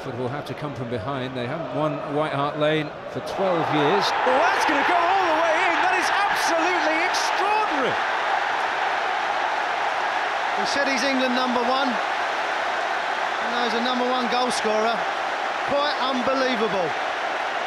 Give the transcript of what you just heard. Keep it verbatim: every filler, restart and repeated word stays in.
effort will have to come from behind. They haven't won White Hart Lane for twelve years. Oh, that's going to go all the way in. That is absolutely extraordinary. He said he's England number one. And now he's a number one goal scorer. Quite unbelievable.